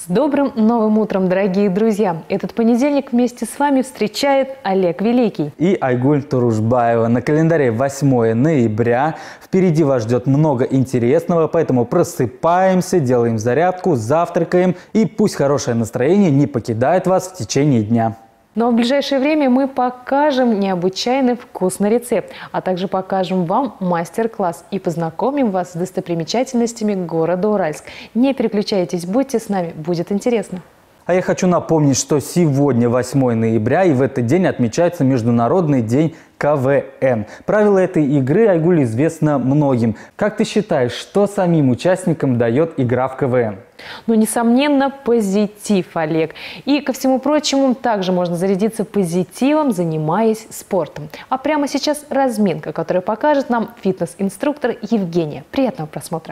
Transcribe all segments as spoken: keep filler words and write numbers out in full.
добрым новым утром, дорогие друзья! Этот понедельник вместе с вами встречает Олег Великий и Айгуль Турушбаева. На календаре восьмое ноября. Впереди вас ждет много интересного, поэтому просыпаемся, делаем зарядку, завтракаем, и пусть хорошее настроение не покидает вас в течение дня. Ну а в ближайшее время мы покажем необычайный вкусный рецепт, а также покажем вам мастер-класс и познакомим вас с достопримечательностями города Уральск. Не переключайтесь, будьте с нами, будет интересно. А я хочу напомнить, что сегодня восьмое ноября, и в этот день отмечается Международный день ка вэ эн. Правила этой игры, Айгуль, известно многим. Как ты считаешь, что самим участникам дает игра в ка вэ эн? Ну, несомненно, позитив, Олег. И, ко всему прочему, также можно зарядиться позитивом, занимаясь спортом. А прямо сейчас разминка, которую покажет нам фитнес-инструктор Евгения. Приятного просмотра!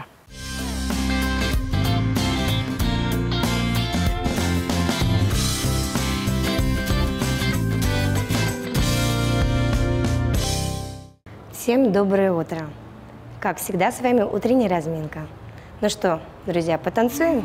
Всем доброе утро! Как всегда, с вами утренняя разминка. Ну что, друзья, потанцуем?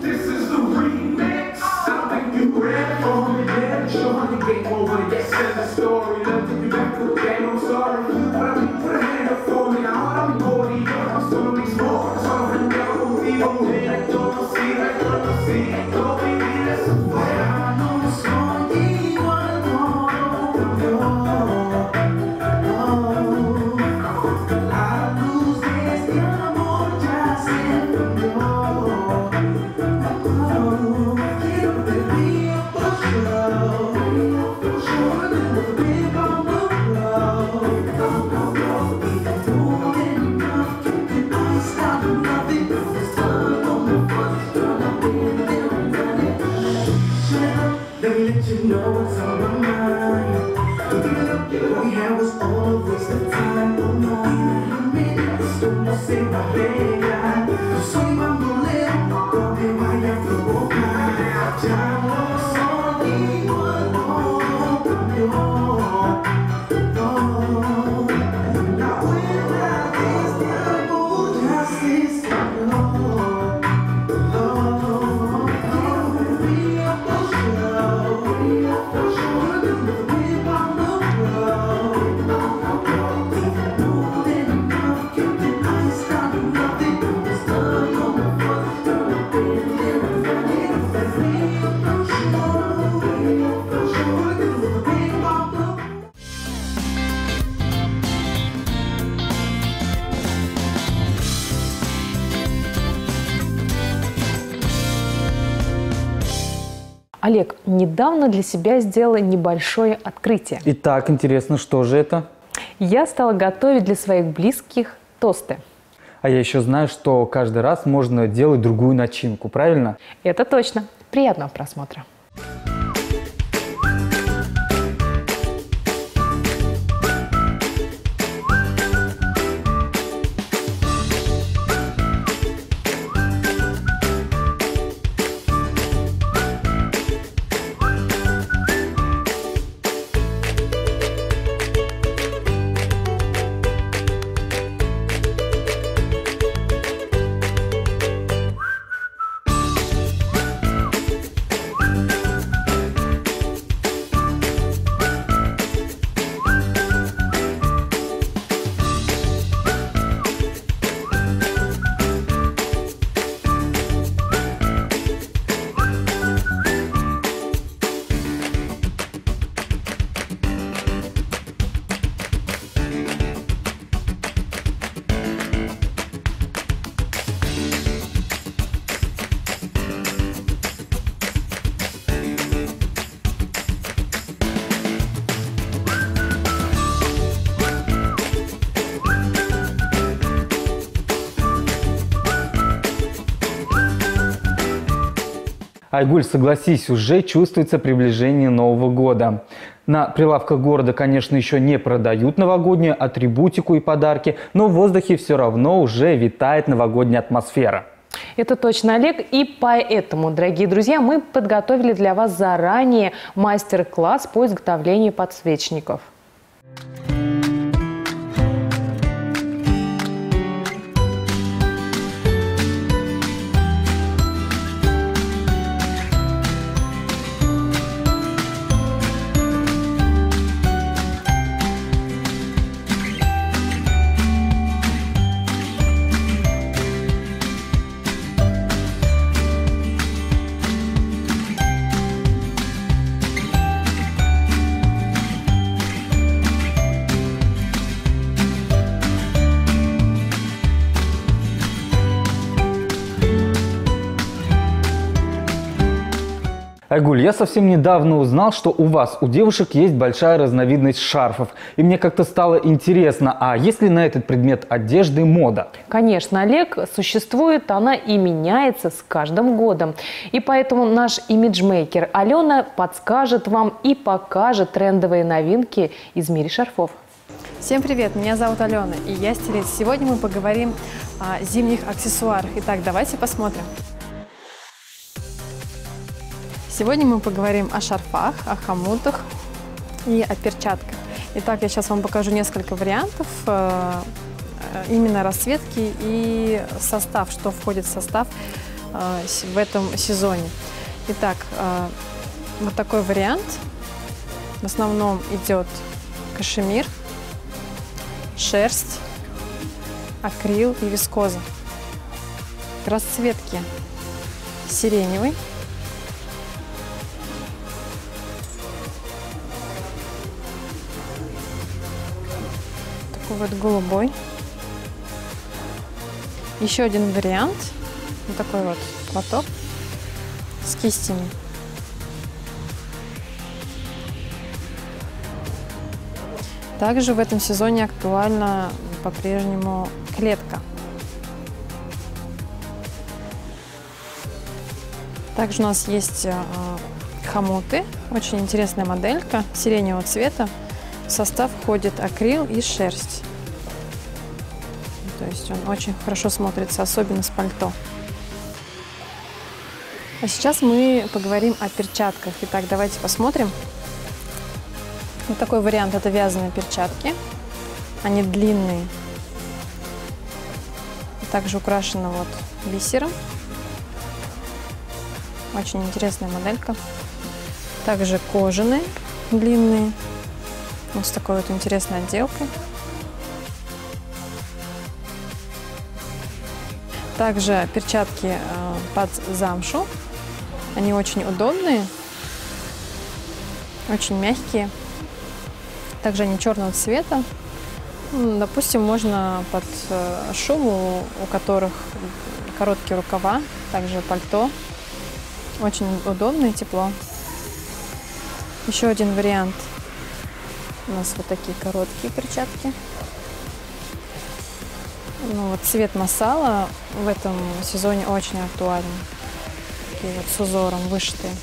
Олег, недавно для себя сделала небольшое открытие. Итак, интересно, что же это? Я стала готовить для своих близких тосты. А я еще знаю, что каждый раз можно делать другую начинку, правильно? Это точно. Приятного просмотра. Айгуль, согласись, уже чувствуется приближение Нового года. На прилавках города, конечно, еще не продают новогоднюю атрибутику и подарки, но в воздухе все равно уже витает новогодняя атмосфера. Это точно, Олег. И поэтому, дорогие друзья, мы подготовили для вас заранее мастер-класс по изготовлению подсвечников. Айгуль, я совсем недавно узнал, что у вас, у девушек, есть большая разновидность шарфов. И мне как-то стало интересно, а есть ли на этот предмет одежды мода? Конечно, Олег, существует она и меняется с каждым годом. И поэтому наш имиджмейкер Алена подскажет вам и покажет трендовые новинки из мира шарфов. Всем привет, меня зовут Алена, и я стилист. Сегодня мы поговорим о зимних аксессуарах. Итак, давайте посмотрим. Сегодня мы поговорим о шарфах, о хомутах и о перчатках. Итак, я сейчас вам покажу несколько вариантов э, именно расцветки и состав, что входит в состав э, в этом сезоне. Итак, э, вот такой вариант. В основном идет кашемир, шерсть, акрил и вискоза. Расцветки сиреневый, такой вот голубой. Еще один вариант, вот такой вот платок с кистями. Также в этом сезоне актуальна по-прежнему клетка. Также у нас есть э, хомуты, очень интересная моделька сиреневого цвета. В состав входит акрил и шерсть. То есть он очень хорошо смотрится, особенно с пальто. А сейчас мы поговорим о перчатках. Итак, давайте посмотрим. Вот такой вариант – это вязаные перчатки. Они длинные. Также украшены вот бисером. Очень интересная моделька. Также кожаные, длинные. Вот с такой вот интересной отделкой. Также перчатки под замшу. Они очень удобные, очень мягкие. Также они черного цвета. Допустим, можно под шубу, у которых короткие рукава, также пальто. Очень удобно и тепло. Еще один вариант. У нас вот такие короткие перчатки. Ну, вот цвет масала в этом сезоне очень актуален. Такие вот с узором вышитые.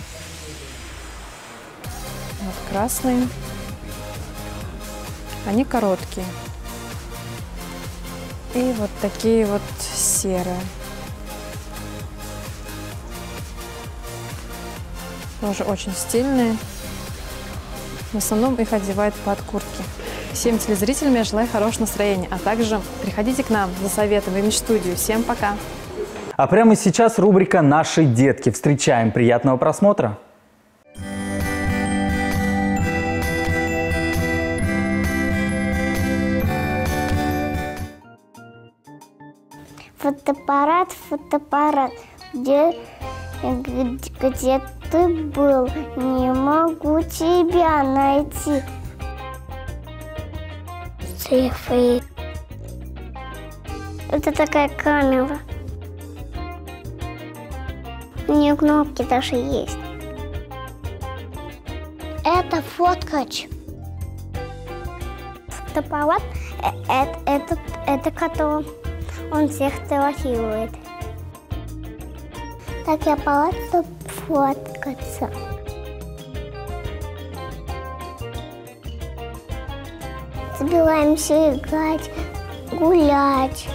Вот красные. Они короткие. И вот такие вот серые. Тоже очень стильные. В основном их одевают под куртки. Всем телезрителям я желаю хорошего настроения, а также приходите к нам за советом в имидж-студию. Всем пока! А прямо сейчас рубрика «Наши детки». Встречаем! Приятного просмотра! Фотоаппарат, фотоаппарат, где, где, где ты был? Не могу тебя найти. Цифры. Это такая камера. У нее кнопки даже есть. Это фоткач. Фотоаппарат это, это, это который он всех фотографирует. Так я аппарат, чтобы фоткаться. Собираемся играть, гулять.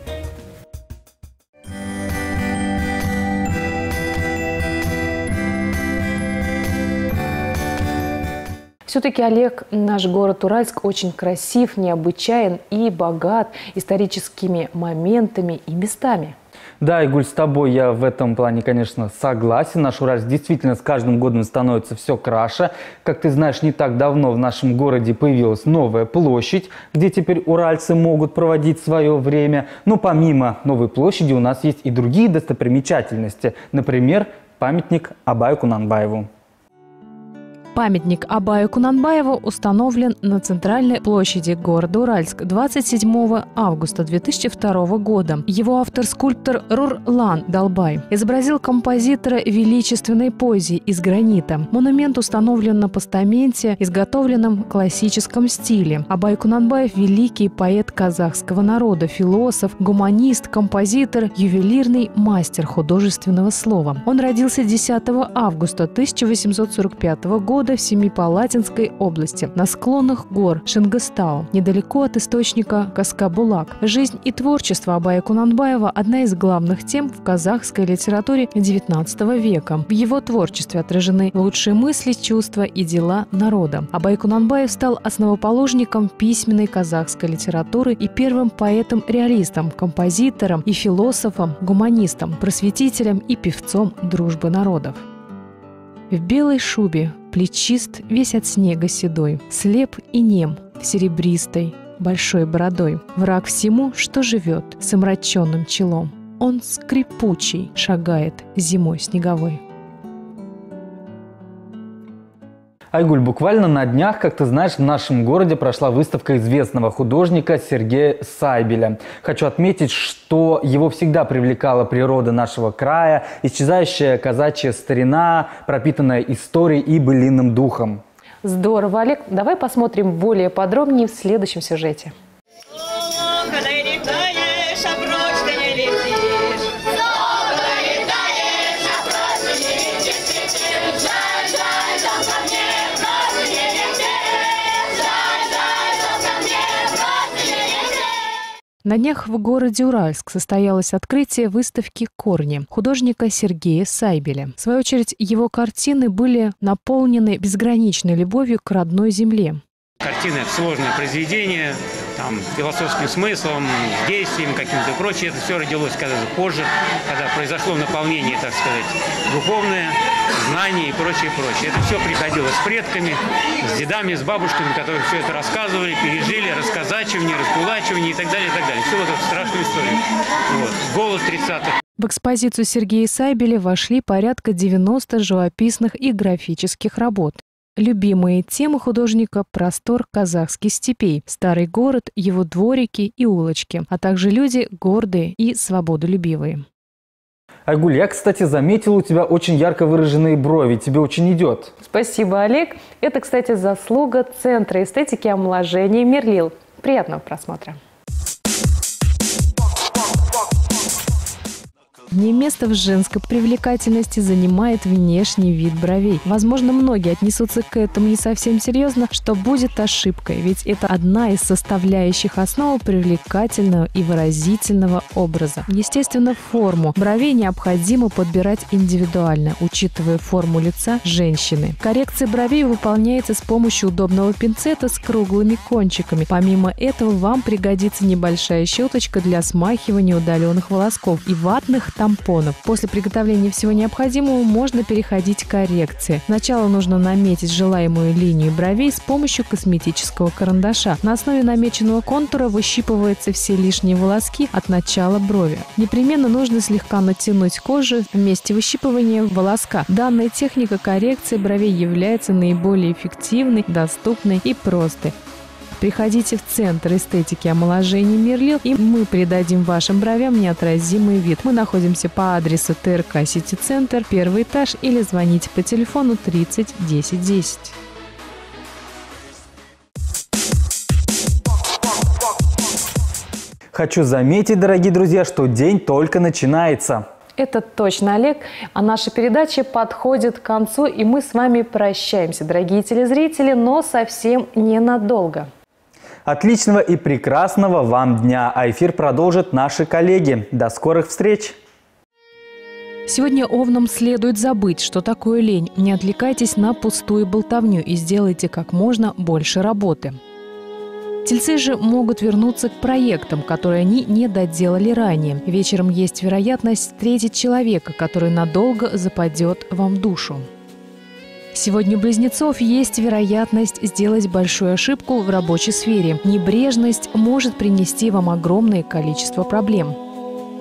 Все-таки, Олег, наш город Уральск очень красив, необычайен и богат историческими моментами и местами. Да, Айгуль, с тобой я в этом плане, конечно, согласен. Наш Уральск действительно с каждым годом становится все краше. Как ты знаешь, не так давно в нашем городе появилась новая площадь, где теперь уральцы могут проводить свое время. Но помимо новой площади у нас есть и другие достопримечательности. Например, памятник Абаю Кунанбаеву. Памятник Абаю Кунанбаеву установлен на центральной площади города Уральск двадцать седьмого августа две тысячи второго года. Его автор-скульптор Рурлан Далбай изобразил композитора в величественной позе из гранита. Монумент установлен на постаменте, изготовленном в классическом стиле. Абай Кунанбаев – великий поэт казахского народа, философ, гуманист, композитор, ювелирный мастер художественного слова. Он родился десятого августа тысяча восемьсот сорок пятого года в Семипалатинской области, на склонах гор Шингастау, недалеко от источника Каскабулак. Жизнь и творчество Абая Кунанбаева – одна из главных тем в казахской литературе девятнадцатого века. В его творчестве отражены лучшие мысли, чувства и дела народа. Абай Кунанбаев стал основоположником письменной казахской литературы и первым поэтом-реалистом, композитором и философом, гуманистом, просветителем и певцом дружбы народов. В белой шубе, плечист, весь от снега седой, слеп и нем, в серебристой, большой бородой. Враг всему, что живет, с омраченным челом. Он скрипучий шагает зимой снеговой. Айгуль, буквально на днях, как ты знаешь, в нашем городе прошла выставка известного художника Сергея Сайбеля. Хочу отметить, что его всегда привлекала природа нашего края, исчезающая казачья старина, пропитанная историей и былинным духом. Здорово, Олег. Давай посмотрим более подробнее в следующем сюжете. На днях в городе Уральск состоялось открытие выставки «Корни» художника Сергея Сайбеля. В свою очередь, его картины были наполнены безграничной любовью к родной земле. Картина – это сложное произведение, там, философским смыслом, действием каким-то и прочее. Это все родилось когда позже, когда произошло наполнение, так сказать, духовное, знание и прочее, прочее. Это все приходило с предками, с дедами, с бабушками, которые все это рассказывали, пережили, рассказачивание, раскулачивание и так далее, и так далее. Всю вот эту страшную историю. Вот. Голод тридцатых. В экспозицию Сергея Сайбеля вошли порядка девяноста живописных и графических работ. Любимые темы художника – простор казахских степей, старый город, его дворики и улочки, а также люди гордые и свободолюбивые. Айгуль, я, кстати, заметил у тебя очень ярко выраженные брови. Тебе очень идет. Спасибо, Олег. Это, кстати, заслуга Центра эстетики и омоложения «Мерлил». Приятного просмотра. Не место в женской привлекательности занимает внешний вид бровей. Возможно, многие отнесутся к этому не совсем серьезно, что будет ошибкой, ведь это одна из составляющих основы привлекательного и выразительного образа. Естественно, форму бровей необходимо подбирать индивидуально, учитывая форму лица женщины. Коррекция бровей выполняется с помощью удобного пинцета с круглыми кончиками. Помимо этого, вам пригодится небольшая щеточка для смахивания удаленных волосков и ватных тампонов. После приготовления всего необходимого можно переходить к коррекции. Сначала нужно наметить желаемую линию бровей с помощью косметического карандаша. На основе намеченного контура выщипываются все лишние волоски от начала брови. Непременно нужно слегка натянуть кожу в месте выщипывания волоска. Данная техника коррекции бровей является наиболее эффективной, доступной и простой. Приходите в Центр эстетики и омоложения «Мерлил», и мы придадим вашим бровям неотразимый вид. Мы находимся по адресу ТРК Сити-центр, первый этаж, или звоните по телефону тридцать десять десять. Хочу заметить, дорогие друзья, что день только начинается. Это точно, Олег. А наша передача подходит к концу, и мы с вами прощаемся, дорогие телезрители, но совсем ненадолго. Отличного и прекрасного вам дня, а эфир продолжат наши коллеги. До скорых встреч! Сегодня овнам следует забыть, что такое лень. Не отвлекайтесь на пустую болтовню и сделайте как можно больше работы. Тельцы же могут вернуться к проектам, которые они не доделали ранее. Вечером есть вероятность встретить человека, который надолго западет вам в душу. Сегодня у близнецов есть вероятность сделать большую ошибку в рабочей сфере. Небрежность может принести вам огромное количество проблем.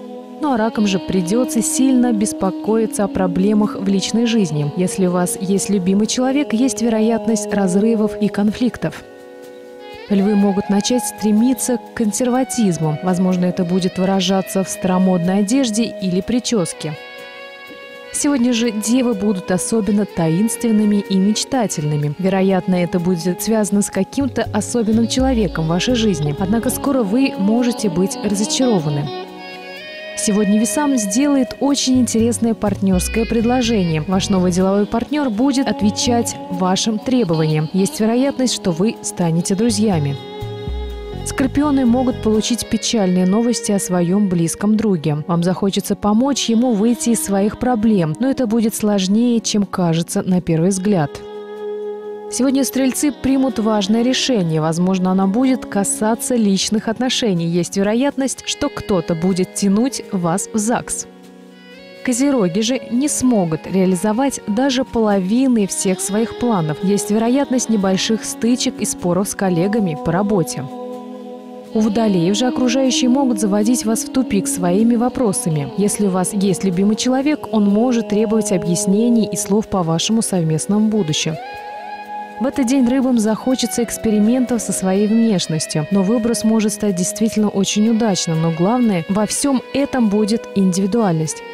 Ну а ракам же придется сильно беспокоиться о проблемах в личной жизни. Если у вас есть любимый человек, есть вероятность разрывов и конфликтов. Львы могут начать стремиться к консерватизму. Возможно, это будет выражаться в старомодной одежде или прическе. Сегодня же девы будут особенно таинственными и мечтательными. Вероятно, это будет связано с каким-то особенным человеком в вашей жизни. Однако скоро вы можете быть разочарованы. Сегодня весам сделает очень интересное партнерское предложение. Ваш новый деловой партнер будет отвечать вашим требованиям. Есть вероятность, что вы станете друзьями. Скорпионы могут получить печальные новости о своем близком друге. Вам захочется помочь ему выйти из своих проблем, но это будет сложнее, чем кажется на первый взгляд. Сегодня стрельцы примут важное решение. Возможно, оно будет касаться личных отношений. Есть вероятность, что кто-то будет тянуть вас в ЗАГС. Козероги же не смогут реализовать даже половины всех своих планов. Есть вероятность небольших стычек и споров с коллегами по работе. У водолеев же окружающие могут заводить вас в тупик своими вопросами. Если у вас есть любимый человек, он может требовать объяснений и слов по вашему совместному будущему. В этот день рыбам захочется экспериментов со своей внешностью, но выброс может стать действительно очень удачным. Но главное, во всем этом будет индивидуальность.